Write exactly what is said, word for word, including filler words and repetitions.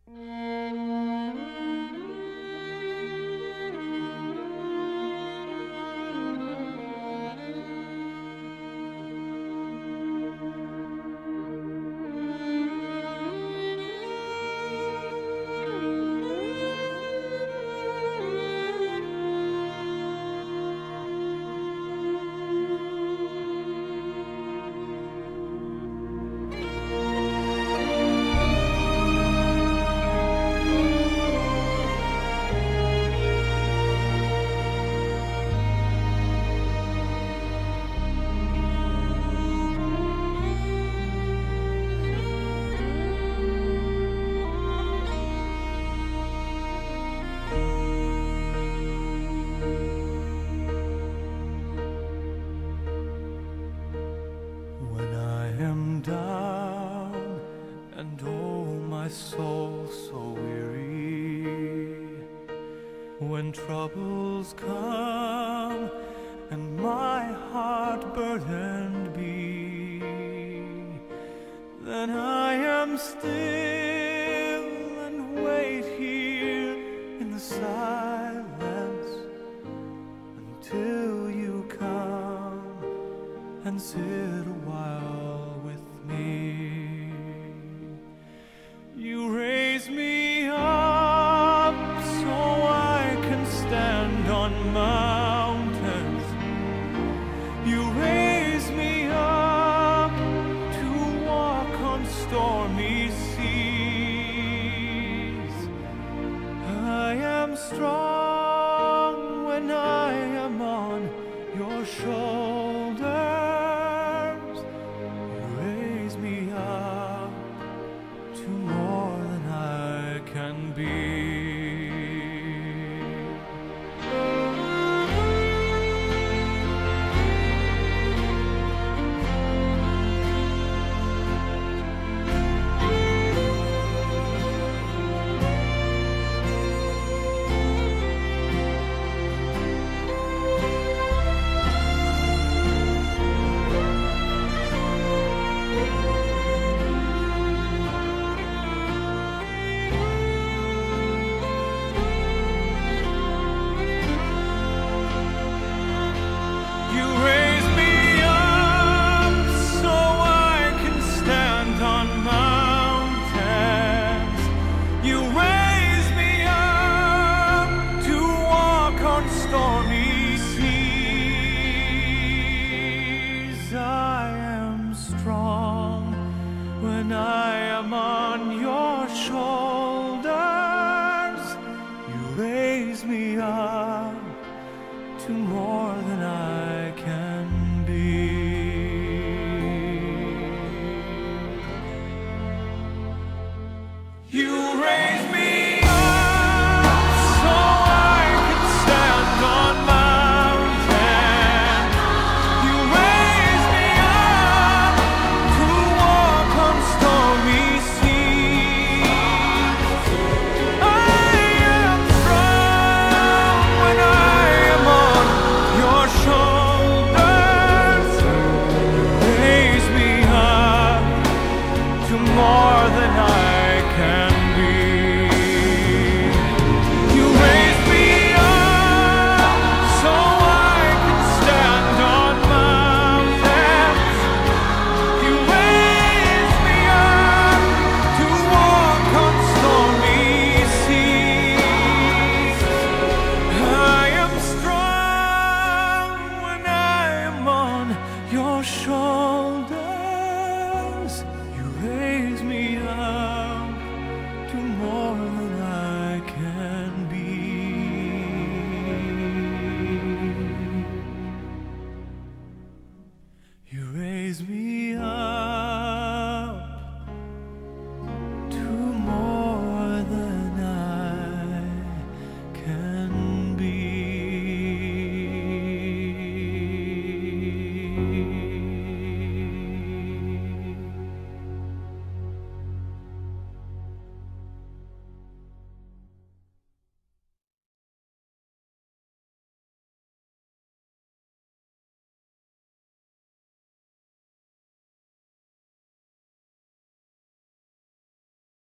Down and oh my soul so weary, when troubles come and my heart burdened be, then I am still and wait here in the silence until you come and sit a while with me. You raise me up so I can stand on mountains. You raise me up to walk on stormy seas. I am strong when I am on your shoulders. Be